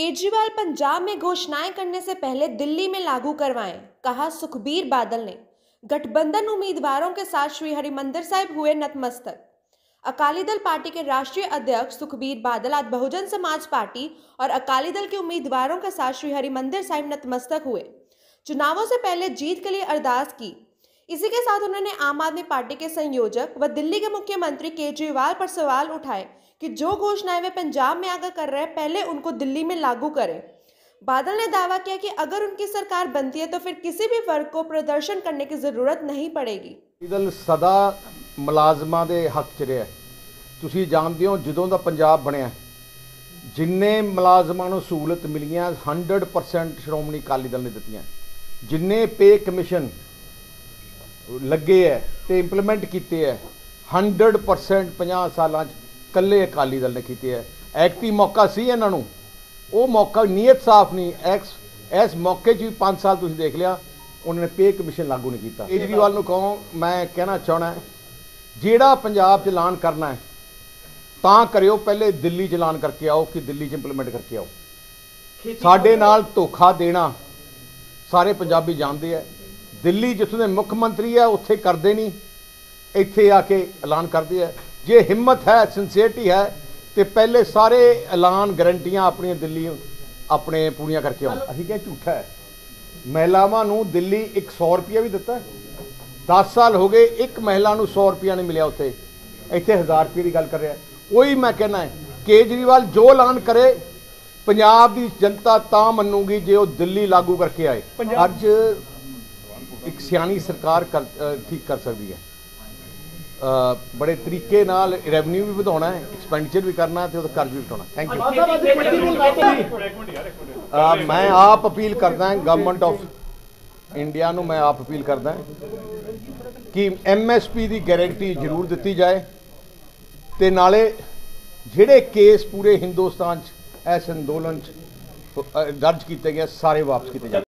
केजरीवाल पंजाब में घोषणाएं करने से पहले दिल्ली में लागू करवाएं, कहा सुखबीर बादल ने। गठबंधन उम्मीदवारों के साथ श्री हरिमंदिर साहिब हुए नतमस्तक। अकाली दल पार्टी के राष्ट्रीय अध्यक्ष सुखबीर बादल आज बहुजन समाज पार्टी और अकाली दल के उम्मीदवारों के साथ श्री हरिमंदिर साहिब नतमस्तक हुए। चुनावों से पहले जीत के लिए अरदास की। इसी के साथ उन्होंने आम आदमी पार्टी के संयोजक व दिल्ली के मुख्यमंत्री केजरीवाल पर सवाल उठाए कि जो घोषणाएं वे पंजाब में आकर कर रहे हैं, पहले उनको दिल्ली में लागू करें। बादल ने दावा किया कि अगर उनकी सरकार बनती है तो फिर किसी भी वर्ग को प्रदर्शन करने की जरूरत नहीं पड़ेगी। दल सदा मुलाजमां दे हक च रहा। तुसीं जानदे हो जदों दा पंजाब बनिया जिन्ने मुलाजमां नूं सहूलत मिलियां 100% श्रोमणी अकाली दल ने दित्तियां। जिन्ने पे कमीशन लगे है ते इंप्लीमेंट किए है 100% 50 सालां कल्ले अकाली दल ने किए है। ऐकती मौका सी इन्हां नूं, वो मौका नीयत साफ नहीं। इस मौके च भी 5 साल तुसीं देख लिया उन्होंने पे कमीशन लागू नहीं किया। केजरीवाल नूं कहो, मैं कहना चाहना है जिहड़ा पंजाब च ऐलान करना है तां करियो, पहले दिल्ली च ऐलान करके आओ कि दिल्ली च इंप्लीमेंट करके आओ। साडे नाल धोखा देना सारे पंजाबी जानते हैं। दिल्ली जिथों के मुख्य मंत्री है उत्थे करते नहीं, इत्थे आके ऐलान करते हैं। जे हिम्मत है, सिंसियरिटी है तो पहले सारे ऐलान गारंटियां अपनी दिल्ली अपने पूरियां करके आओ। असीं क्या झूठा है। महिलावां नूं दिल्ली 100 रुपया भी दिता है। 10 साल हो गए एक महिला नूं 100 रुपया नहीं मिलिया उत्थे, इत्थे 1000 रुपये की गल कर रहा है। वही मैं कहना है केजरीवाल जो ऐलान करे पंजाब की जनता तां मन्नूगी जे वो दिल्ली लागू करके आए। अज एक सियानी सरकार ठीक कर सकती है। बड़े तरीके नाल रेवन्यू भी बढ़ाना है, एक्सपेंडिचर भी करना है, तो कर्ज भी घटाना। Thank you. मैं आप अपील करदा गवर्नमेंट ऑफ इंडिया नूं, मैं आप अपील करदा कि MSP की गारंटी जरूर दी जाए ते नाले जिहड़े केस पूरे हिंदुस्तान इस अंदोलन दर्ज किए गए सारे वापस किए जाए।